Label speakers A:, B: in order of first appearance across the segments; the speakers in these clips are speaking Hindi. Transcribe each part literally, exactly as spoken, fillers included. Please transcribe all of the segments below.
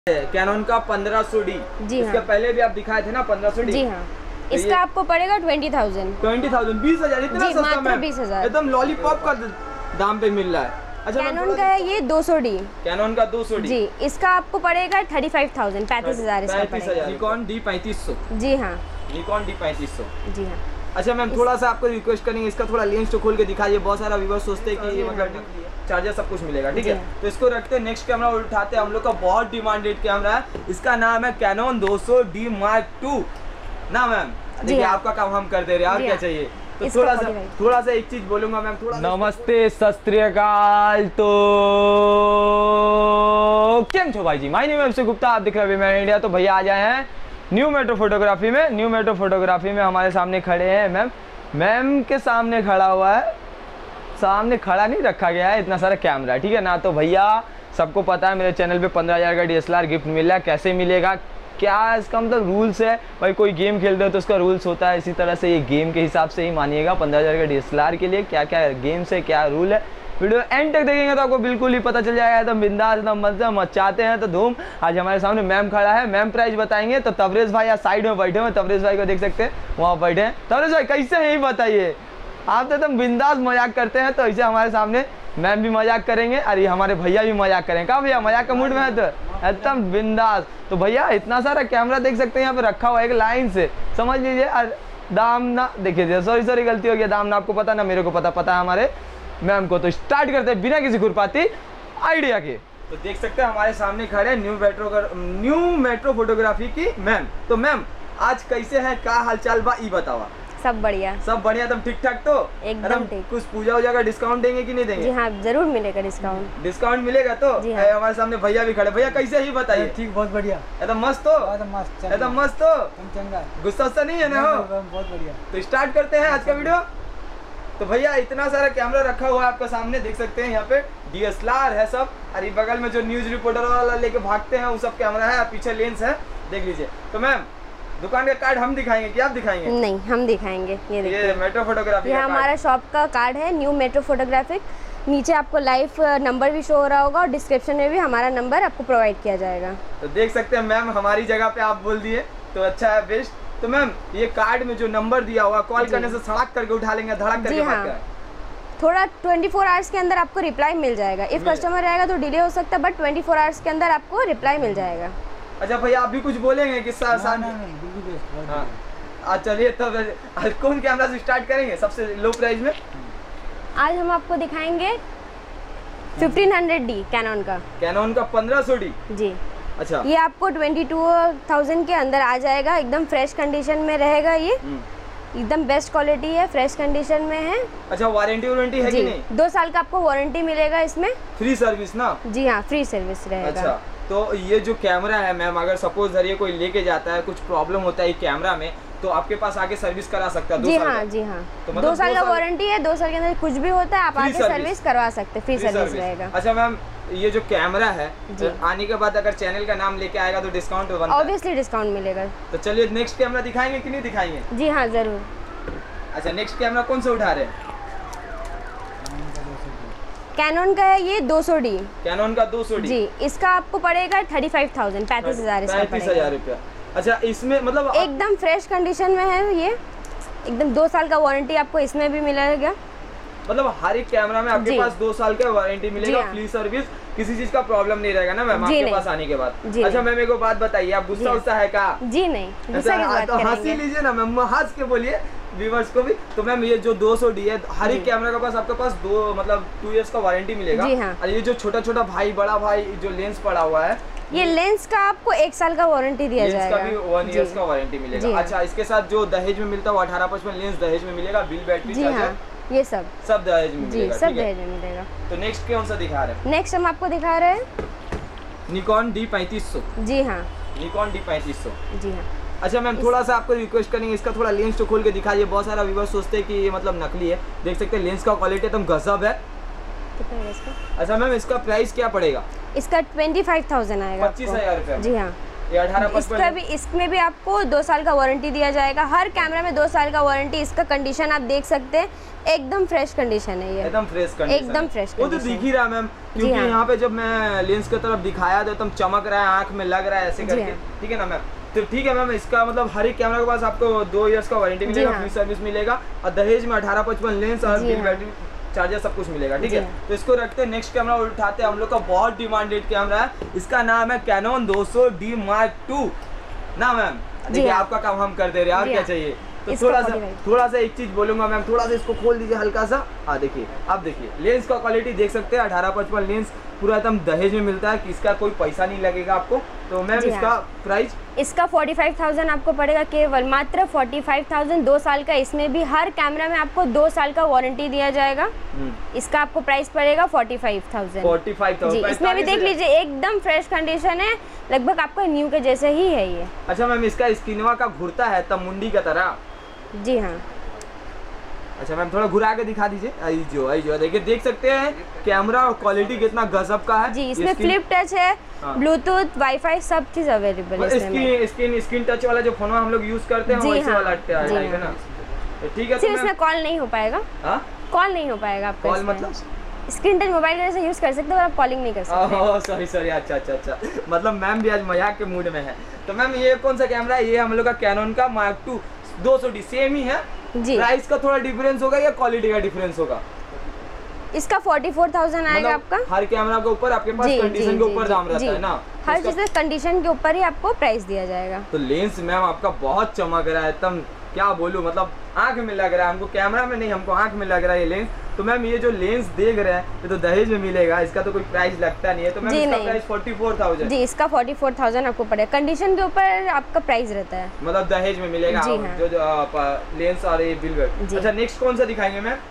A: कैनन का पंद्रह सौ डी।
B: जी
A: इसके
B: हाँ।
A: पहले भी आप दिखाए थे ना पंद्रह सौ डी।
B: जी हाँ।
A: तो
B: इसका आपको पड़ेगा ट्वेंटी थाउजेंड।
A: ट्वेंटी थाउजेंड बीस हजार इतना
B: जी,
A: सस्ता
B: मात्र
A: मैम,
B: बीस हजार
A: एकदम लॉलीपॉप का दाम पे मिल रहा है। अच्छा
B: कैनन का है ये दो सौ डी।
A: कैनन का दो सौ डी।
B: जी, इसका आपको पड़ेगा थर्टी फाइव थाउजेंड, पैंतीस हजार इसका पड़ेगा।
A: निकॉन डी पैंतीस सौ।
B: जी हाँ।
A: निकॉन डी पैंतीस सौ।
B: जी हाँ।
A: अच्छा मैम, थोड़ा सा आपको रिक्वेस्ट करेंगे, इसका थोड़ा लेंस तो खोल के दिखाइए। बहुत सारा व्यूअर्स सोचते हैं कि ये मतलब चार्जर सब कुछ मिलेगा, ठीक है। तो इसको रखते हैं, नेक्स्ट कैमरा उठाते हैं। हम लोग का बहुत डिमांडेड कैमरा है, इसका नाम है कैनन दो सौ डी मार्क टू ना मैम। देखिए आपका काम हम कर दे रहे हैं, और क्या चाहिए। तो थोड़ा सा थोड़ा सा एक चीज बोलूंगा मैम, थोड़ा नमस्ते सत श्री अकाल। तो केम छो भाई जी, माय नेम है अभिषेक गुप्ता, आप दिख रहे हैं मैं इंडिया। तो भैया आ जाए हैं न्यू मेट्रो फोटोग्राफी में। न्यू मेट्रो फोटोग्राफी में हमारे सामने खड़े हैं मैम। मैम के सामने खड़ा हुआ है, सामने खड़ा नहीं रखा गया है इतना सारा कैमरा, ठीक है ना। तो भैया सबको पता है मेरे चैनल पे पंद्रह हज़ार का D S L R gift मिल रहा है। कैसे मिलेगा, क्या इसका मतलब रूल्स है भाई। कोई गेम खेल रहे हो तो उसका रूल्स होता है, इसी तरह से ये गेम के हिसाब से ही मानिएगा। पंद्रह हज़ार का डी एस एल आर के लिए क्या क्या गेम्स है, क्या रूल है, वीडियो एंड तक देखेंगे तो आपको बिल्कुल ही पता चल जाएगा। एकदम बिंदास, एकदम मजे मचाते हैं तो धूम। आज हमारे सामने मैम खड़ा है, मैम प्राइस बताएंगे। तो तबरेज भाई यहाँ साइड में बैठे हुए, तबरेज भाई को देख सकते हैं, वहाँ बैठे हैं। तबरेज भाई कैसे हैं ये बताइए। आप तो एकदम बिंदास मजाक करते हैं, तो ऐसे हमारे सामने मैम भी मजाक करेंगे, अरे हमारे भैया भी मजाक करेंगे। कहाँ भैया मजाक का मूड में है तो एकदम बिंदास। तो भैया इतना सारा कैमरा देख सकते हैं यहाँ पे रखा हुआ है एक लाइन से, समझ लीजिए। और दाम ना देखिए, सॉरी सॉरी गलती हो गया, दाम ना आपको पता ना मेरे को पता, पता है हमारे मैम को। तो स्टार्ट करते हैं बिना किसी खुरपाती आइडिया के। तो देख सकते हैं हमारे सामने खड़े new metro new metro photography की मैम। तो मैम आज कैसे है, क्या हालचाल बा, ई बतावा।
B: सब बढ़िया,
A: सब बढ़िया, तुम ठीक ठाक तो
B: एकदम ठीक।
A: कुछ पूजा वूजा का डिस्काउंट देंगे कि नहीं देंगे?
B: जी हाँ, जरूर मिलेगा डिस्काउंट।
A: डिस्काउंट मिलेगा तो
B: जी हाँ।
A: हमारे सामने भैया भी खड़े। भैया कैसे ही बताइए।
C: ठीक, बहुत बढ़िया,
A: एकदम मस्त हो,
C: एकदम मस्त,
A: एकदम मस्त हो,
C: चंगा,
A: गुस्सा सा नहीं है ना हो।
C: बहुत बढ़िया।
A: तो स्टार्ट करते हैं आज का वीडियो। तो भैया इतना सारा कैमरा रखा हुआ है आपका सामने, देख सकते हैं यहाँ पे डी एस एल आर है सब। अरे बगल में जो न्यूज रिपोर्टर वाला लेके भागते हैं वो सब कैमरा है, पीछे लेंस है, देख लीजिए। तो मैम दुकान का कार्ड हम दिखाएंगे कि आप दिखाएंगे?
B: नहीं, हम दिखाएंगे। ये देखिए,
A: ये मेट्रो फोटोग्राफी
B: ये हमारा शॉप का कार्ड है, न्यू मेट्रो फोटोग्राफिक। नीचे आपको लाइव नंबर भी शो हो रहा होगा और डिस्क्रिप्शन में भी हमारा नंबर आपको प्रोवाइड किया जाएगा।
A: तो देख सकते हैं मैम हमारी जगह पे आप बोल दिए, तो अच्छा है, बेस्ट। तो मैम ये कार्ड में जो नंबर दिया हुआ, कॉल करने से सड़क करके उठा लेंगे, धड़क करके भाग कर।
B: थोड़ा चौबीस आवर्स के अंदर आपको रिप्लाई मिल जाएगा। इफ कस्टमर रहेगा तो डिले हो सकता है, बट चौबीस आवर्स के अंदर आपको रिप्लाई मिल जाएगा।
A: अच्छा भैया आप भी कुछ बोलेंगे कि सा, सा... हाँ चलिए तब आज कौन कैमरा से स्टार्ट करेंगे सबसे लो प्राइस में?
B: आज हम आपको दिखाएंगे फिफ्टीन हंड्रेड डी कैनन का।
A: कैनन का पंद्रह सौ डी।
B: जी।
A: अच्छा,
B: ये आपको बाईस हज़ार के अंदर आ जाएगा, एकदम फ्रेश कंडीशन में रहेगा। ये एकदम बेस्ट क्वालिटी है, फ्रेश कंडीशन में है।
A: अच्छा वारंटी वारंटी है कि नहीं?
B: दो साल का आपको वारंटी मिलेगा इसमें।
A: फ्री सर्विस ना?
B: जी हाँ, फ्री सर्विस रहेगा।
A: अच्छा, तो ये जो कैमरा है मैम, अगर सपोज धरिए कोई लेके जाता है, कुछ प्रॉब्लम होता है कैमरा में, तो आपके पास आके सर्विस करा सकता है?
B: जी हाँ, जी हाँ। तो मतलब दो साल का वारंटी है, दो साल के अंदर कुछ भी होता है आप आके सर्विस करवा सकते हैं, फ्री सर्विस रहेगा।
A: अच्छा मैम ये जो कैमरा है तो आने के बाद अगर चैनल का नाम लेके आएगा तो डिस्काउंट बनता है?
B: ऑब्वियसली डिस्काउंट मिलेगा।
A: तो चलिए नेक्स्ट कैमरा दिखाएंगे कि नहीं दिखाएंगे?
B: जी हाँ, जरूर।
A: अच्छा नेक्स्ट कैमरा कौन सा उठा रहे हैं?
B: कैनन का है ये दो सौ डी।
A: कैनन का दो सौ डी। जी,
B: इसका आपको पड़ेगा थर्टी फाइव थाउजेंड, पैंतीस हजार
A: पैंतीस हजार रुपया। अच्छा इसमें मतलब
B: एकदम फ्रेश कंडीशन में है ये, एकदम दो साल का वारंटी आपको इसमें भी मिलेगा।
A: मतलब हर एक कैमरा में आपके पास दो साल का वारंटी मिलेगा, फ्री सर्विस, किसी चीज का प्रॉब्लम नहीं रहेगा ना मैम आपके पास आने के बाद? अच्छा मैम एक बात बताइए, आप गुस्सा उस्सा है क्या?
B: जी नहीं, गुस्सा की बात करेंगे।
A: हंसी लीजिए ना मैम, हंस के बोलिए व्यूअर्स को भी। तो मैम ये जो दो सौ डी है, हर एक कैमरा के पास आपके पास दो मतलब टू इयर्स का वारंटी मिलेगा।
B: जी हाँ।
A: और ये जो छोटा छोटा भाई बड़ा भाई जो लेंस पड़ा हुआ है,
B: ये लेंस का आपको एक साल का वारंटी दिया
A: लेंस
B: जाएगा।
A: का भी वन इयर्स का वारंटी मिलेगा। अच्छा इसके साथ जो दहेज में मिलता है वो अठारह पचपन लेंस दहेज में मिलेगा, बिल बैटरी चार्जर
B: ये सब
A: सब दहेज में मिलेगा।
B: सब दहेज में मिलेगा।
A: तो नेक्स्ट कौन सा दिखा रहे हैं?
B: नेक्स्ट हम आपको दिखा रहे हैं
A: निकॉन डी पैंतीस सौ।
B: जी हाँ,
A: निकॉन डी पैंतीस सौ।
B: जी हाँ।
A: अच्छा मैम थोड़ा सा आपको रिक्वेस्ट करेंगे, इसका थोड़ा लेंस तो खोल के दिखाइए। बहुत सारा व्यूअर्स सोचते हैं कि ये मतलब नकली है, देख सकते हैं लेंस का क्वालिटी एकदम गजब है।
B: कितना है इसका?
A: अच्छा मैम इसका प्राइस क्या पड़ेगा?
B: इसका ट्वेंटी फाइव थाउजेंड आएगा,
A: पच्चीस हजार रुपया।
B: जी हाँ।
A: ये अठारह
B: इसका
A: पचपन
B: भी इसमें भी आपको दो साल का वारंटी दिया जाएगा। हर कैमरा में दो साल का वारंटी। इसका कंडीशन आप देख सकते हैं, एकदम फ्रेश कंडीशन है ये,
A: एकदम फ्रेश कंडीशन,
B: एकदम फ्रेश
A: वो तो
B: कंडीशन।
A: दिख ही रहा मैम, क्योंकि
B: हाँ।
A: यहाँ पे जब मैं लेंस की तरफ दिखाया तो एकदम चमक रहा है, आंख में लग रहा है ऐसे
B: जी
A: करके।
B: हाँ।
A: ठीक है ना मैम, तो ठीक है मैम, इसका मतलब हर एक कैमरा के पास आपको दो इयर्स का वारंटी मिलेगा,
B: हाँ।
A: फ्री सर्विस मिलेगा, और दहेज में अठारह पचपन लेंस और
B: जी
A: बिल
B: हाँ।
A: बैटरी चार्जर सब कुछ मिलेगा। ठीक
B: जी
A: है,
B: हाँ।
A: तो इसको रखते हैं, नेक्स्ट कैमरा उठाते हैं। हम लोग का बहुत डिमांडेड कैमरा है, इसका नाम है कैनन दो सौ डी मार्क टू ना मैम। देखिए
B: हाँ।
A: आपका काम हम कर दे रहे हैं, और
B: जी
A: क्या
B: हाँ।
A: चाहिए। तो
B: इसका
A: थोड़ा सा
B: forty-five
A: थोड़ा सा एक चीज बोलूंगा मैम, थोड़ा सा इसको खोल दीजिए हल्का सा। हाँ देखिए, आप देखिए लेंस का क्वालिटी देख सकते हैं, अठारह पचपन लेंस पूरा एकदम दहेज में मिलता है, कि इसका कोई पैसा नहीं लगेगा आपको। तो मैम
B: जी
A: इसका
B: हाँ।
A: प्राइस
B: इसका फोर्टी फाइव थाउजेंड आपको पड़ेगा, केवल मात्र फोर्टी फाइव थाउजेंड, दो साल का। इसमें भी हर कैमरा में आपको दो साल का वारंटी दिया जाएगा। इसका आपको प्राइस पड़ेगा forty five thousand.
A: Forty five
B: जी,
A: थाउजेंड
B: इसमें भी देख लीजिए एकदम फ्रेश कंडीशन है, लगभग आपको न्यू के जैसे ही है ये।
A: अच्छा मैम, इसका स्किनवा का घुरता है तब मुंडी का तरह।
B: जी हाँ।
A: अच्छा मैम, थोड़ा घुरा के दिखा दीजिए। आई जो आई जो देखिए, देख सकते हैं कैमरा क्वालिटी कितना गजब का है।
B: जी,
A: ये
B: इसमें
A: स्क्रीन-
B: फ्लिप टच है,
A: हाँ।
B: ब्लूटूथ, वाईफाई सब चीज अवेलेबल है इसमें।
A: स्क्रीन स्क्रीन स्क्रीन टच वाला जो फोन हम लोग यूज करते हैं
B: जी
A: वैसे
B: हाँ,
A: वाला
B: जी
A: आएगा
B: हाँ।
A: ना। तो ठीक है, तो
B: सिर्फ
A: मैम
B: इसमें कॉल नहीं हो पाएगा,
A: हाँ
B: कॉल नहीं हो पाएगा आपका
A: कॉल
B: इसमें।
A: मतलब
B: स्क्रीन टच मोबाइल जैसे यूज कर सकते हो, और आप कॉलिंग नहीं कर सकते।
A: ओह सॉरी सॉरी, अच्छा अच्छा अच्छा, मतलब मैम भी आज मजाक के मूड में है। तो मैम ये कौन सा कैमरा है? ये हम लोग का कैनन का मार्क टू दो सौ डी, सेम ही है।
B: जी,
A: प्राइस का थोड़ा डिफरेंस होगा या क्वालिटी का डिफरेंस होगा?
B: इसका फोर्टी फोर थाउजेंड आएगा
A: मतलब
B: आपका।
A: हर कैमरा के ऊपर आपके पास
B: जी,
A: कंडीशन
B: जी,
A: के
B: जी,
A: ऊपर
B: जी,
A: दाम रहता
B: जी।
A: है ना।
B: हर
A: इसका-
B: चीज कंडीशन के ऊपर ही आपको प्राइस दिया जाएगा।
A: तो लेंस मैम आपका बहुत चमक रहा है, एकदम क्या बोलूं, मतलब आंख में लग रहा है हमको, कैमरा में नहीं, हमको आंख में लग रहा है ये लेंस। तो मैम ये जो लेंस देख रहे हैं ये तो दहेज में मिलेगा, इसका तो कोई प्राइस लगता नहीं है। तो मैम
B: जी
A: इसका
B: नहीं।
A: प्राइस फोर्टी फोर थाउजेंड,
B: जी, इसका फोर्टी फोर थाउजेंड आपको पड़ेगा, कंडीशन के ऊपर आपका प्राइस रहता है।
A: मतलब दहेज में मिलेगा
B: जी हाँ।
A: जो, जो आ, लेंस और ये बिल वेट।
B: जी।
A: अच्छा नेक्स्ट कौन सा दिखाएंगे मैम?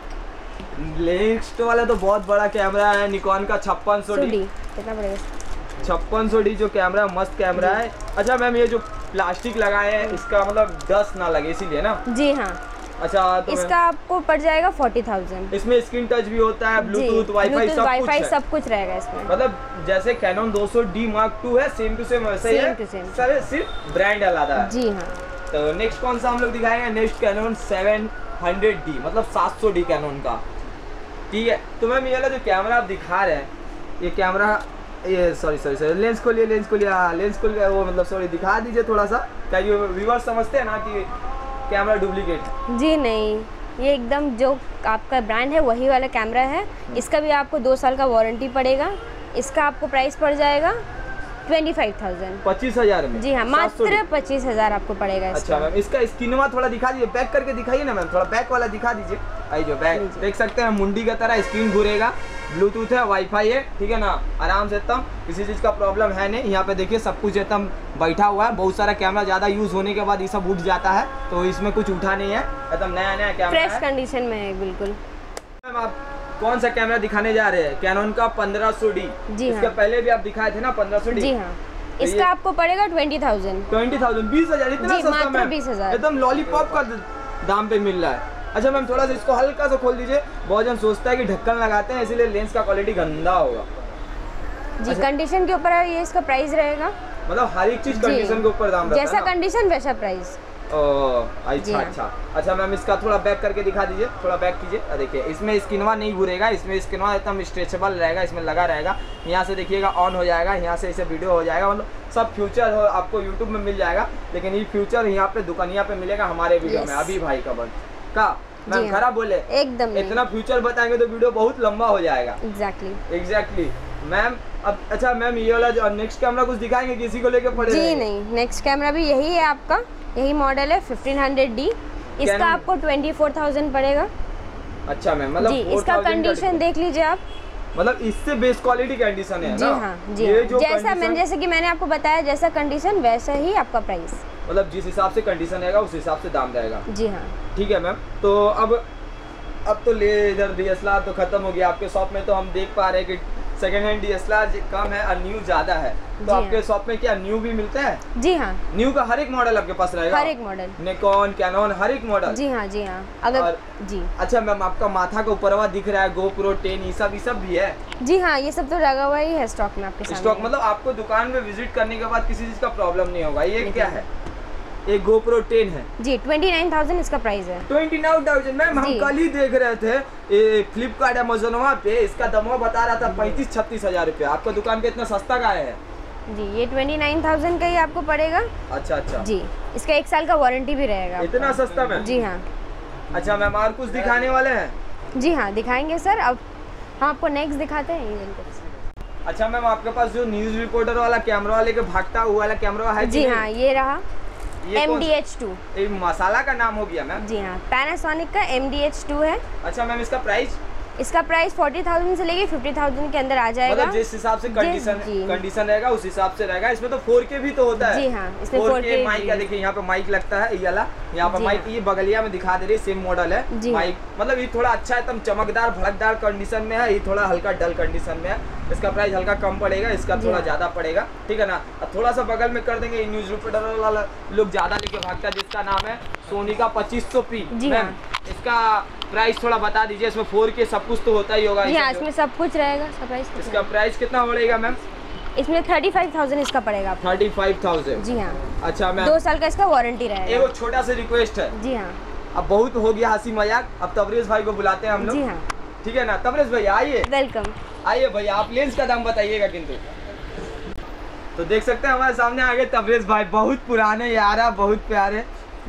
A: नेक्स्ट वाला तो बहुत बड़ा कैमरा है, निकॉन का छप्पन सौ डी।
B: कितना पड़ेगा?
A: छप्पन सौ डी जो कैमरा मस्त कैमरा है। अच्छा मैम, ये जो प्लास्टिक लगाए हैं इसका मतलब डस्ट ना लगे इसीलिए ना?
B: जी हाँ।
A: अच्छा, तो
B: इसका आपको पड़ जाएगा फोर्टी थाउजेंड।
A: इसमें स्क्रीन टच भी होता है, ब्लूटूथ, वाईफाई सब कुछ
B: वाईफाई
A: है।
B: सब कुछ रहेगा इसमें।
A: मतलब जैसे कैनन दो सौ डी मार्क टू है, सेम टू सेम वैसे ही
B: Same
A: है,
B: to same।
A: सर सिर्फ ब्रांड अलग है।
B: जी हाँ।
A: तो नेक्स्ट कौन सा हम लोग दिखाएंगे? Next Canon seven hundred D, मतलब सात सौ डी कैनन का। ठीक है, तो मैम ये वाला जो कैमरा आप दिखा रहे हैं, ये कैमरा, ये सॉरी सॉरी सॉरी लेंस खोलिए, लेंस खोलिए, हाँ लेंस खोल के वो मतलब सॉरी दिखा दीजिए थोड़ा सा, क्या ये व्यूअर्स समझते हैं ना कि कैमरा डुप्लीकेट?
B: जी नहीं, ये एकदम जो आपका ब्रांड है वही वाला कैमरा है। इसका भी आपको दो साल का वारंटी पड़ेगा। इसका आपको प्राइस पड़ जाएगा ट्वेंटी फाइव थाउजेंड।
A: पच्चीस हजार में?
B: जी हाँ,
A: सात सौ डी।
B: मात्र पच्चीस हजार आपको पड़ेगा
A: अच्छा
B: इसका।
A: मैम, इसका स्किनवा थोड़ा दिखा दीजिए, बैक करके दिखाइए ना मैम, थोड़ा बैक वाला दिखा दीजिए। आई जो बैक
B: लीजिए।
A: देख सकते हैं, मुंडी का तरह स्क्रीन घूरेगा, ब्लूटूथ है, वाईफाई है, ठीक है ना, आराम से एकदम किसी चीज़ का प्रॉब्लम है नहीं। यहाँ पे देखिए सब कुछ एकदम बैठा हुआ है। बहुत सारा कैमरा ज़्यादा यूज़ होने के बाद ये सब उठ जाता है, तो इसमें कुछ उठा नहीं है, एकदम नया नया कैमरा
B: फ्रेश
A: है।
B: कंडीशन में है बिल्कुल।
A: मैम आप कौन सा कैमरा दिखाने जा रहे हैं? कैनन का पंद्रह सौ डी।
B: जी
A: इसके
B: हाँ।
A: पहले भी आप दिखाए थे ना पंद्रह सौ डी?
B: जी हाँ,
A: तो
B: इसका
A: ये-
B: आपको पड़ेगा ट्वेंटी थाउजेंड।
A: ट्वेंटी थाउजेंड, बीस हजार, इतना
B: जी,
A: सस्ता
B: मात्र
A: मैम?
B: बीस हजार।
A: एकदम लॉलीपॉप का दाम पे मिल रहा है। अच्छा मैम, थोड़ा सा इसको हल्का सा खोल दीजिए। बहुत जन सोचता है कि ढक्कन लगाते हैं इसीलिए लेंस का क्वालिटी गंदा होगा।
B: जी,
A: अच्छा।
B: कंडीशन के ऊपर ये इसका प्राइस रहेगा।
A: मतलब हर एक चीज
B: जी।
A: कंडीशन के ऊपर दाम रहता
B: जैसा
A: है ना?
B: कंडीशन वैसा प्राइस।
A: ओह,
B: जी
A: अच्छा
B: हाँ।
A: अच्छा अच्छा मैम, इसका थोड़ा बैक करके दिखा दीजिए, थोड़ा बैक कीजिए। आ, देखिए इसमें स्किनवा नहीं घूरेगा, इसमें स्किनवा एकदम स्ट्रेचेबल रहेगा, इसमें लगा रहेगा। यहाँ से देखिएगा ऑन हो जाएगा, यहाँ से इसे वीडियो हो जाएगा, मतलब सब फ्यूचर हो आपको यूट्यूब में मिल जाएगा। लेकिन ये फ्यूचर यहाँ पे दुकानिया पे मिलेगा हमारे वीडियो में,
B: Yes।
A: अभी भाई का बन का मैम
B: हाँ।
A: खराब बोले?
B: एकदम नहीं।
A: इतना फ्यूचर बताएंगे तो वीडियो बहुत लंबा हो जाएगा।
B: एग्जैक्टली।
A: Exactly ma'am. अब अच्छा मैम, ये वाला जो नेक्स्ट कैमरा कुछ दिखाएंगे, किसी को लेके पड़े
B: जी
A: रहेंगे?
B: नहीं, नेक्स्ट कैमरा भी यही है आपका, यही मॉडल है फिफ्टीन हंड्रेड डी। इसका
A: Canon-
B: आपको ट्वेंटी फोर थाउजेंड पड़ेगा।
A: अच्छा मैम, मतलब
B: जी,
A: फोर
B: इसका
A: थाउजेंड का
B: कंडीशन देख लीजिए आप।
A: मतलब इससे बेस्ट क्वालिटी कंडीशन है
B: जी
A: ना?
B: हाँ, जी
A: ये
B: हाँ।
A: जो
B: जैसा
A: condition-
B: मैंने जैसे कि मैंने आपको बताया, जैसा कंडीशन वैसा ही आपका प्राइस।
A: मतलब जिस हिसाब से कंडीशन रहेगा उस हिसाब से दाम रहेगा।
B: जी हाँ।
A: ठीक है मैम। तो अब अब तो ले इधर डी एस एल आर तो खत्म हो गया, आपके शॉप में तो हम देख पा रहे हैं कि सेकंड हैंड डीएसएलआर कम है और न्यू ज्यादा है, तो
B: जी
A: आपके
B: हाँ।
A: शॉप में क्या न्यू भी मिलता है?
B: जी हाँ,
A: न्यू का हर एक मॉडल आपके पास रहेगा?
B: हर एक मॉडल,
A: निकॉन, कैनन, हर एक मॉडल?
B: जी हाँ जी हाँ। अगर
A: और-
B: जी
A: अच्छा मैम, आपका माथा का ऊपरवा दिख रहा है गोप्रो टेन, ये सब ये सब भी है
B: जी हाँ, ये सब तो लगा हुआ ही है स्टॉक में आपके सामने।
A: स्टॉक? मतलब आपको दुकान में विजिट करने के बाद किसी चीज का प्रॉब्लम नहीं होगा। ये
B: नहीं
A: क्या
B: होगा।
A: है? एक गोप्रो टेन है,
B: जी ट्वेंटी नाइन थाउजेंड इसका प्राइस है।
A: Twenty nine thousand. मैम हम
B: जी।
A: कल ही देख रहे थे ये फ्लिपकार्ट अमेजोनवा पे, इसका दमवा बता रहा था पैंतीस छत्तीस हजार रुपये। आपका दुकान पे इतना सस्ता का है?
B: जी ये ट्वेंटी नाइन थाउजेंड का ही आपको पड़ेगा।
A: अच्छा अच्छा,
B: जी इसका एक साल का वारंटी भी रहेगा आपका।
A: इतना सस्ता में?
B: जी हाँ
A: अच्छा मैम, और कुछ दिखाने वाले हैं?
B: जी हाँ दिखाएंगे सर। अब हम आपको नेक्स्ट दिखाते हैं ये।
A: अच्छा मैम, आपके पास जो न्यूज रिपोर्टर वाला कैमरा वाले के भागता हुआ वाला कैमरा है कि
B: जी
A: नहीं?
B: हाँ ये रहा
A: ये
B: एम
A: कौन
B: डी
A: सा-
B: एच टू।
A: ये मसाला का नाम हो गया मैम?
B: जी हाँ पैनासोनिक का एम डी एच टू है।
A: अच्छा मैम, इसका प्राइस
B: इसका प्राइस फोर्टी थाउजेंड से लेके फिफ्टी थाउजेंड के अंदर आ जाएगा।
A: मतलब जिस हिसाब से कंडीशन
B: जी।
A: कंडीशन रहेगा उस हिसाब से रहेगा। इसमें तो फोर के भी तो होता है?
B: जी हाँ, इसमें
A: फोर
B: फोर
A: के
B: के
A: माइक
B: भी
A: का
B: है।
A: देखिए यहाँ पे माइक लगता है, ये वाला यहाँ पे
B: जी
A: माइक,
B: हाँ।
A: ये बगलिया में दिखा दे रही है, सेम मॉडल है
B: जी
A: माइक। मतलब ये थोड़ा अच्छा है, एकदम चमकदार भड़कदार कंडीशन में है, ये थोड़ा हल्का डल कंडीशन में है। इसका प्राइस हल्का कम पड़ेगा, इसका
B: जी
A: थोड़ा
B: हाँ।
A: ज्यादा पड़ेगा, ठीक है ना। और थोड़ा सा बगल में कर देंगे, न्यूज रिपोर्टर वाला लोग ज्यादा लेके भागता है, जिसका नाम है सोनी का पच्चीस सौ पी।
B: जी
A: मैम
B: हाँ।
A: इसका प्राइस थोड़ा बता दीजिए। इसमें फोर के सब कुछ तो होता ही होगा?
B: जी
A: ये
B: हाँ
A: सब जो-
B: इसमें सब कुछ रहेगा। इसका प्राइस
A: इसका प्राइस कितना पड़ेगा मैम?
B: इसमें थर्टी फाइव थाउजेंड इसका पड़ेगा आपको।
A: Thirty five thousand.
B: जी हाँ
A: अच्छा मैम,
B: दो साल का इसका वारंटी रहेगा।
A: एगो छोटा सा रिक्वेस्ट है।
B: जी हाँ
A: अब बहुत हो गया हंसी मजाक, अब तबरेज भाई को बुलाते हैं हम
B: जी
A: लोग,
B: हाँ
A: ठीक है ना। तबरेज भाई आइए,
B: वेलकम।
A: आइए भैया, आप लेंस का दाम बताइएगा किंतु। तो देख सकते हैं हमारे सामने आगे तबरेज भाई, बहुत पुराने यार है, बहुत प्यारे।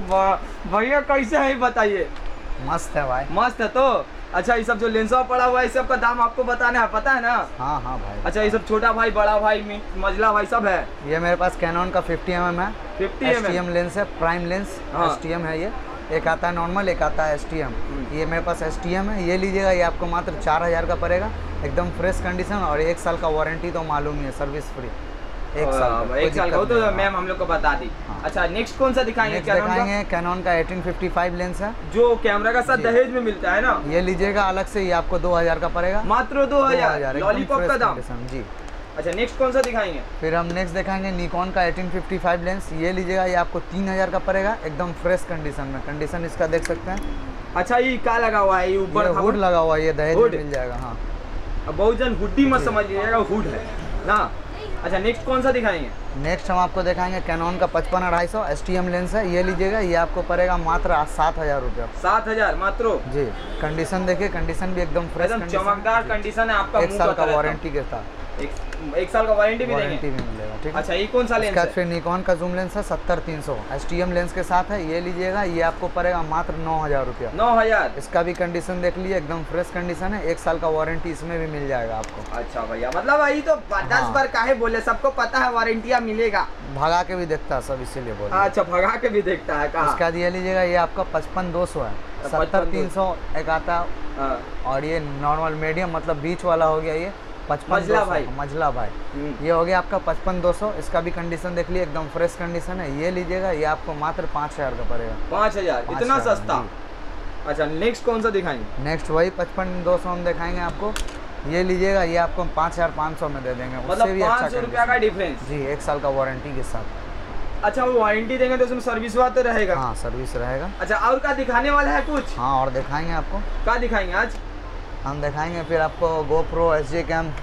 A: ब- भैया कैसे है बताइए?
C: मस्त है भाई।
A: मस्त है तो। अच्छा ये सब जो लेंसवा पड़ा हुआ है, इस सब का दाम आपको बताना है, पता है ना?
C: हाँ हाँ भाई।
A: अच्छा ये सब छोटा भाई, बड़ा भाई, मी- मझला भाई सब है?
C: ये मेरे पास कैनन का फिफ्टी एम एम है,
A: fifty
C: S
A: M
C: T
A: M?
C: M lens है, प्राइम लेंस
A: हाँ।
C: एस टी एम है। ये एक आता है नॉर्मल, एक आता है एस टी एम। ये मेरे पास एस टी एम है, ये लीजिएगा, ये आपको मात्र चार हज़ार का पड़ेगा, एकदम फ्रेश कंडीशन, और एक साल का वारंटी तो मालूम ही है, सर्विस फ्री एक साल का, कोई
A: एक साल का हो
C: दिक्कत
A: तो
C: नहीं है।
A: मैम हम लोग को बता दी।
C: हाँ।
A: अच्छा नेक्स्ट कौन सा दिखाएंगे?
C: नेक्स्ट
A: कैनन का?
C: दिखाएंगे कैनन का एटीन फिफ्टी फाइव लेंस है,
A: जो कैमरा का साथ
C: जी।
A: दहेज में मिलता है ना?
C: ये लीजिएगा अलग से, ये आपको दो हज़ार का पड़ेगा।
A: मात्र दो हजार
C: एकदम
A: लॉलीपॉप
C: fresh
A: का दाम?
C: condition, जी।
A: अच्छा नेक्स्ट कौन सा दिखाएंगे?
C: फिर हम नेक्स्ट दिखाएंगे निकॉन का एटीन फिफ्टी फाइव लेंस, ये लीजिएगा, ये आपको तीन हज़ार का पड़ेगा, एकदम फ्रेश कंडीशन में। कंडीशन इसका देख सकते हैं,
A: अच्छा ये क्या लगा हुआ है? ये ऊपर
C: ये हुड लगा हुआ है, ये दहेज में
A: हुड?
C: मिल जाएगा। हाँ
A: अब बहुत जन हुड्डी मत
C: जी।
A: समझ लीजिएगा, हुड है ना। अच्छा नेक्स्ट कौन सा दिखाएंगे?
C: नेक्स्ट हम आपको दिखाएंगे कैनन का पचपन अढ़ाई सौ एस टी एम लेंस है, ये लीजिएगा, ये आपको पड़ेगा मात्र सात हज़ार रुपया।
A: सात हजार मात्र?
C: जी कंडीशन देखिए, कंडीशन भी एकदम फ्रेश
A: एकदम चमकदार कंडीशन है आपका।
C: एक
A: मुंह
C: साल
A: का
C: का
A: तरह
C: वारंटी के साथ,
A: था। एक, एक साल का वारंटी भी
C: वारंटी
A: देंगे?
C: भी मिलेगा, ठीक है।
A: अच्छा ये कौन सा लेंस
C: इसका
A: है?
C: फिर निकॉन का जूम लेंस है सत्तर तीन सौ एस टी एम लेंस के साथ है, ये लीजिएगा, ये आपको पड़ेगा मात्र नौ हज़ार रुपया।
A: नौ हजार?
C: इसका भी कंडीशन देख लीजिए, एकदम फ्रेश कंडीशन है, एक साल का वारंटी इसमें भी मिल जाएगा आपको।
A: अच्छा भैया, मतलब वही तो दस
C: हाँ।
A: बार काहे बोले, सबको पता है वारंटिया मिलेगा।
C: भगा के भी देखता है सब, इसीलिए बोल रहे हैं।
A: अच्छा भगा के भी देखता है कहा?
C: इसका ये लीजिएगा, ये आपका पचपन दो सौ है,
A: पचपन
C: सत्तर
A: दो
C: तीन सौ एक आता,
A: हाँ।
C: और ये नॉर्मल मीडियम मतलब बीच वाला हो गया, ये पचपन
A: मझला
C: दो सौ,
A: भाई।
C: मझला भाई,
A: हम्म।
C: ये हो गया आपका पचपन दो सौ। इसका भी कंडीशन देख लिए, एकदम फ्रेश कंडीशन है, ये लीजिएगा, ये आपको मात्र पाँच हज़ार का पड़ेगा।
A: पाँच हजार
C: पाँच
A: इतना
C: हज़ार,
A: सस्ता? अच्छा नेक्स्ट कौन सा दिखाएंगे?
C: नेक्स्ट वही पचपन दो सौ हम दिखाएंगे आपको, ये लीजिएगा, ये आपको पाँच हज़ार पाँच सौ में दे देंगे, उससे
A: मतलब
C: भी अच्छा
A: पाँच सौ रुपया का
C: condition।
A: डिफरेंस?
C: जी एक साल का वारंटी के साथ।
A: अच्छा वो वारंटी देंगे तो उसमें सर्विस हुआ तो रहेगा?
C: हाँ सर्विस रहेगा।
A: अच्छा और क्या दिखाने वाला है कुछ?
C: हाँ और दिखाएंगे आपको,
A: क्या दिखाएंगे आज?
C: हम दिखाएंगे फिर आपको गोप्रो एस जे कैम,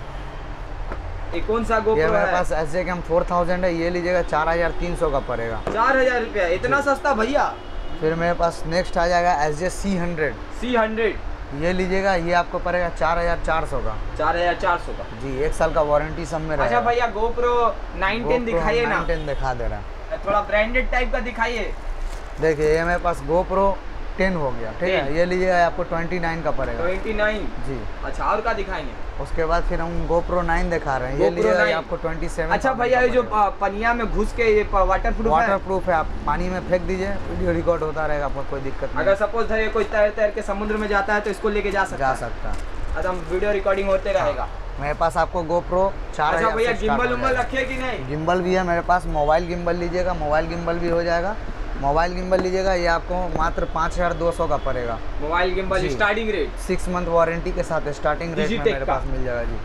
A: ये कौन सा
C: ये
A: गोप्रो
C: मेरे
A: है?
C: पास S J cam four thousand है, ये लीजिएगा चार हज़ार तीन सौ का पड़ेगा।
A: चार हजार रुपया इतना सस्ता भैया?
C: फिर मेरे पास नेक्स्ट आ जाएगा S J C hundred,
A: C hundred?
C: ये लीजिएगा, ये आपको पड़ेगा चार हज़ार चार सौ का।
A: चार हजार चार सौ का?
C: जी एक साल का वारंटी सब में
A: अच्छा
C: रहेगा।
A: भैया गोप्रो नाइन टेन दिखाइए ना,
C: टेन दिखा दे रहा है,
A: थोड़ा ब्रांडेड टाइप का दिखाइए।
C: देखिए ये मेरे पास गोप्रो टेन हो गया, ठीक है,
A: टेन।
C: ये लीजिएगा, आपको ट्वेंटी नाइन का पड़ेगा।
A: Twenty nine?
C: जी
A: अच्छा और क्या दिखाएंगे?
C: उसके बाद फिर हम गोप्रो नाइन दिखा रहे हैं, ये
A: GoPro
C: लीजिएगा, ये
A: नाइन।
C: आपको ट्वेंटी सेवन।
A: अच्छा भैया ये जो आ, पनिया में घुस के ये वाटर प्रूफ
C: वाटर
A: है?
C: प्रूफ है, आप पानी में फेंक दीजिए, वीडियो रिकॉर्ड होता रहेगा, आपको कोई दिक्कत नहीं,
A: अगर सपोज है कोई तैर तैर के समुद्र में जाता है तो इसको लेके जा सकता
C: जा
A: है?
C: सकता है।
A: अच्छा हम वीडियो रिकॉर्डिंग होते रहेगा।
C: मेरे पास आपको गोप्रो चार
A: अच्छा
C: हज़ार
A: भैया
C: से start
A: गिम्बल
C: हो
A: उम्बल
C: जाएगा।
A: रखे कि नहीं?
C: गिम्बल भी है मेरे पास, मोबाइल गिम्बल लीजिएगा, मोबाइल गिम्बल भी हो जाएगा। मोबाइल गिम्बल लीजिएगा, ये आपको मात्र पाँच हज़ार दो सौ का पड़ेगा।
A: मोबाइल गिम्बल
C: जी।
A: Starting rate?
C: Six month warranty के साथ स्टार्टिंग रेट में
A: डिजिटेक
C: मेरे
A: का?
C: पास मिल जाएगा जी।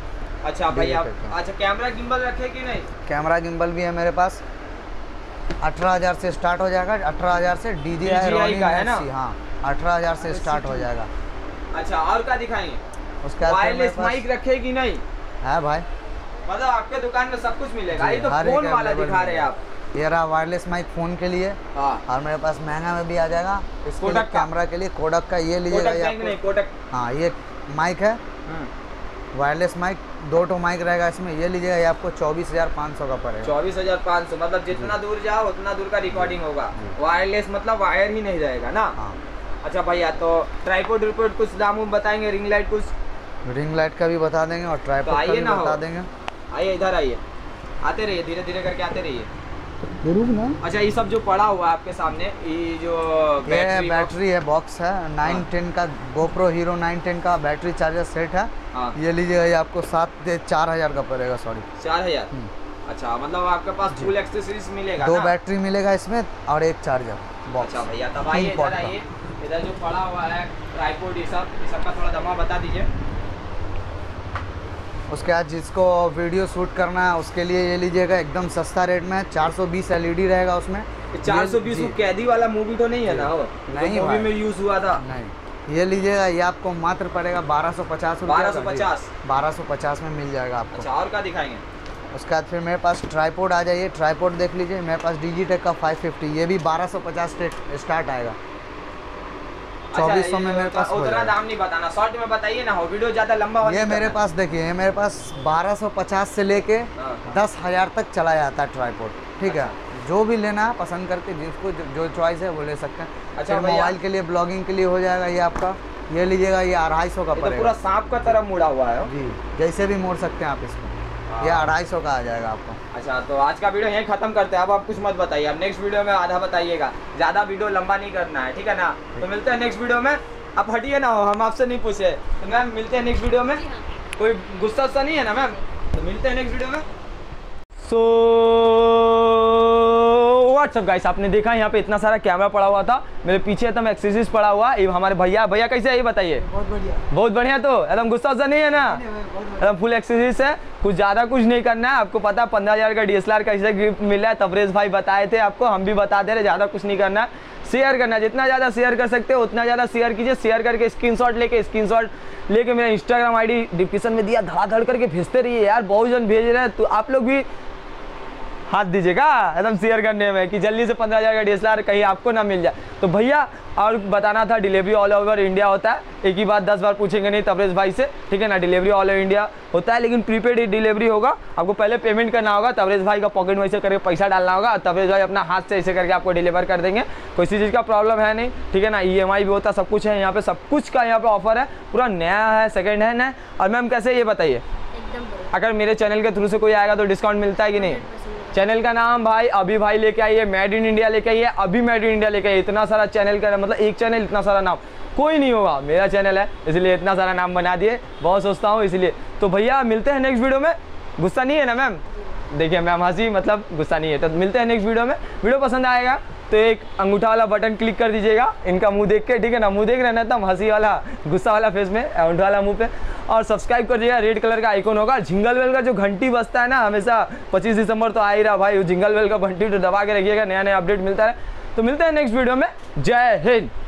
A: अच्छा भैया, अच्छा कैमरा गिम्बल रखे कि नहीं?
C: कैमरा गिम्बल भी है मेरे पास, अठारह हज़ार से स्टार्ट हो जाएगा। अठारह हज़ार से डी जी आई
A: का है ना?
C: हाँ, अठारह हज़ार से स्टार्ट हो जाएगा।
A: अच्छा, और क्या दिखाएंगे?
C: उसके बाद
A: वायरलेस माइक रखे कि नहीं?
C: है भाई,
A: मतलब आपके दुकान में सब कुछ मिलेगा। ये तो
C: हर एक
A: फोन वाला
C: available
A: दिखा रहे हैं आप।
C: ये रहा वायरलेस माइक फ़ोन के लिए।
A: हाँ,
C: और मेरे पास महंगा में भी आ जाएगा इसके लिए,
A: कोडक का।
C: कैमरा के लिए कोडक का ये लीजिएगा।
A: कोटक
C: ये
A: बैंक नहीं,
C: आपको,
A: कोटक।
C: हाँ ये माइक है, वायरलेस माइक, दो टो माइक रहेगा इसमें। ये लीजिएगा, ये आपको चौबीस हज़ार पाँच सौ का पड़ेगा।
A: चौबीस हजार पाँच सौ मतलब जितना दूर जाओ उतना दूर का रिकॉर्डिंग होगा। वायरलेस मतलब वायर ही नहीं रहेगा ना?
C: हाँ,
A: अच्छा भैया, तो ट्राइपॉड रिपोर्ट कुछ दाम उम बताएंगे? रिंग लाइट कुछ?
C: रिंग लाइट का भी बता देंगे और ट्राइपॉड
A: तो
C: का
A: आइए
C: भी
A: ना
C: बता
A: हो।
C: देंगे।
A: आइए इधर आइए, आते रहिए, धीरे धीरे करके आते रहिए।
C: जरूर ना।
A: अच्छा, ये सब जो पड़ा हुआ है आपके सामने, ये जो
C: ये
A: बैटरी
C: बैटरी है, बॉक्स है नाइन
A: हाँ।
C: टेन का, गोप्रो हीरो नाइन टेन का बैटरी चार्जर सेट है।
A: हाँ,
C: ये लीजिएगा, ये आपको सात से चार हज़ार का पड़ेगा। सॉरी,
A: चार हजार अच्छा, मतलब आपके पास फुल एक्सेसरीज मिलेगा
C: दो
A: ना?
C: बैटरी मिलेगा इसमें और एक चार्जर बॉक्स।
A: अच्छा भैया, तब आइए इधर आइए। इधर जो पड़ा हुआ है ट्राइपॉड, ये सब ये सब का थोड़ा दाम बता दीजिए।
C: उसके बाद जिसको वीडियो शूट करना है उसके लिए ये लीजिएगा, एकदम सस्ता रेट में, चार सौ बीस एलईडी रहेगा उसमें।
A: चार सौ बीस
C: जी।
A: कैदी वाला मूवी तो नहीं है ना? वो
C: नहीं
A: मूवी
C: भाई।
A: में यूज हुआ था।
C: नहीं, ये लीजिएगा, ये आपको मात्र पड़ेगा बारह सौ पचास
A: बारह सौ पचास
C: बारह सौ पचास में मिल जाएगा आपको।
A: अच्छा, और क्या दिखाएंगे?
C: उसके बाद फिर मेरे पास ट्राइपॉड आ जाइए, ट्राइपॉड देख लीजिए, मेरे पास डिजिटेक का फाइव फिफ्टी, ये भी बारह सौ पचास स्टार्ट आएगा। चौबीस सौ में मेरे पास हो
A: उतना
C: जाएगा।
A: दाम नहीं बताना, शॉर्ट में बताइए ना, हो वीडियो ज़्यादा लंबा हो
C: ये मेरे पास देखिए, ये मेरे पास बारह सौ पचास से लेके दस हज़ार तक चला जाता है ट्राइपॉड। ठीक है, जो भी लेना है पसंद करके, जिसको जो, जो चॉइस है वो ले सकते हैं।
A: अच्छा
C: फिर
A: भैया।
C: मोबाइल के लिए, ब्लॉगिंग के लिए हो जाएगा ये आपका। ये लीजिएगा, ये अढ़ाई सौ का
A: तो
C: पड़ेगा।
A: पूरा सांप का तरह मुड़ा हुआ है।
C: जी, जैसे भी मोड़ सकते हैं आप इसको। ये अढ़ाई सौ का आ जाएगा आपको।
A: अच्छा, तो आज का वीडियो यहीं खत्म करते हैं। अब आप कुछ मत बताइए, अब नेक्स्ट वीडियो में आधा बताइएगा, ज़्यादा वीडियो लंबा नहीं करना है, ठीक है ना? तो मिलते हैं नेक्स्ट वीडियो में। आप हटिए ना, हो हम आपसे नहीं पूछे। तो मैम मिलते हैं नेक्स्ट वीडियो में। कोई गुस्सा उस्सा नहीं है ना मैम? तो मिलते हैं नेक्स्ट वीडियो में। सो व्हाट्सअप गाइस, आपने देखा यहाँ पे इतना सारा कैमरा पड़ा हुआ था, मेरे पीछे एकदम एक्सेसरीज पड़ा हुआ। ये हमारे भैया भैया कैसे है ये बताइए?
C: बहुत बढ़िया,
A: बहुत बढ़िया। तो एकदम गुस्सा उस्सा नहीं है ना? एकदम फुल एक्सेसरीज है, कुछ ज़्यादा कुछ नहीं करना है आपको। पता है पंद्रह हज़ार का डी एस एल आर कैसे गिफ्ट मिला है, तबरेज भाई बताए थे आपको, हम भी बता दे रहे। ज़्यादा कुछ नहीं करना है, शेयर करना है, जितना ज़्यादा शेयर कर सकते हो उतना ज़्यादा शेयर कीजिए। शेयर करके स्क्रीनशॉट लेके स्क्रीनशॉट लेके मेरा इंस्टाग्राम आईडी डिस्क्रिप्शन में दिया, धड़ाधड़ करके भेजते रहिए यार, बहुत जन भेज रहे हैं। तो आप लोग भी हाथ दीजिएगा एकदम शेयर करने में, कि जल्दी से पंद्रह हज़ार का डी एस एल आर कहीं आपको ना मिल जाए। तो भैया, और बताना था, डिलीवरी ऑल ओवर इंडिया होता है। एक ही बात दस बार पूछेंगे नहीं तबरेज भाई से, ठीक है ना? डिलीवरी ऑल ओवर इंडिया होता है, लेकिन प्रीपेड डिलीवरी होगा। आपको पहले पेमेंट करना होगा, तबरेज भाई का पॉकेट में ऐसे करके पैसा डालना होगा, तबरेज भाई अपना हाथ से ऐसे करके आपको डिलीवर कर देंगे। कोई सी चीज़ का प्रॉब्लम है नहीं, ठीक है ना? ई एम आई भी होता है, सब कुछ है यहाँ पे, सब कुछ का यहाँ पे ऑफर है, पूरा नया है, सेकेंड हैंड है। और मैम कैसे ये बताइए,
B: एकदम
A: अगर मेरे चैनल के थ्रू से कोई आएगा तो डिस्काउंट मिलता है कि नहीं? चैनल का नाम भाई अभी भाई लेके आइए, मेड इन इंडिया लेके आइए, अभी मेड इन इंडिया लेके आइए। इतना सारा चैनल का, मतलब एक चैनल इतना सारा नाम कोई नहीं होगा, मेरा चैनल है इसलिए इतना सारा नाम बना दिए, बहुत सोचता हूँ इसलिए। तो भैया मिलते हैं नेक्स्ट वीडियो में। गुस्सा नहीं है ना मैम? देखिए मैम हंसी, मतलब गुस्सा नहीं है। तो मिलते हैं नेक्स्ट वीडियो में। वीडियो पसंद आएगा तो एक अंगूठा वाला बटन क्लिक कर दीजिएगा, इनका मुंह देख के, ठीक है ना? मुंह देख रहे हैं ना, तब हंसी वाला गुस्सा वाला फेस में, अंगूठा वाला मुंह पे। और सब्सक्राइब कर दीजिएगा, रेड कलर का आइकॉन होगा। जिंगल बेल का जो घंटी बजता है ना हमेशा, पच्चीस दिसंबर तो आ ही रहा भाई, वो जिंगल बेल का घंटी तो दबा के रखिएगा, नया नया अपडेट मिलता है। तो मिलते हैं नेक्स्ट वीडियो में। जय हिंद।